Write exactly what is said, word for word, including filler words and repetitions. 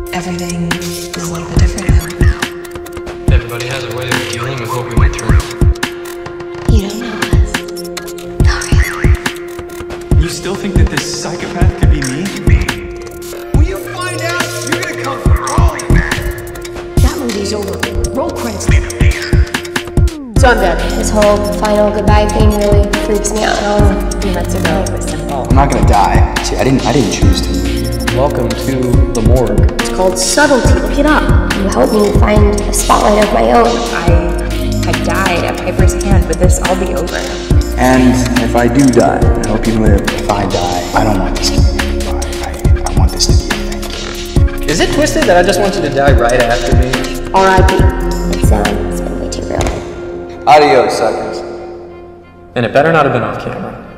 Everything is a little bit different now. Everybody has a way of dealing with what we went through. You don't know us. Not really. You still think that this psychopath could be me? When you find out, you're gonna come crawling back. That movie's over. Roll credits. So I'm dead. This whole final goodbye thing really freaks me out. Oh, a few months ago it was simple. I'm not gonna die. See, I didn't I didn't choose to. Welcome to the morgue. It's called subtlety. Look it up. You helped me find a spotlight of my own. I had died at Piper's hand, but this all be over. And if I do die, I hope you live. If I die, I don't want this to be a goodbye. I, I want this to be a thank you. Is it twisted that I just want you to die right after me? R I P It's, um, it's been way too real. Adios, suckers. And it better not have been off camera.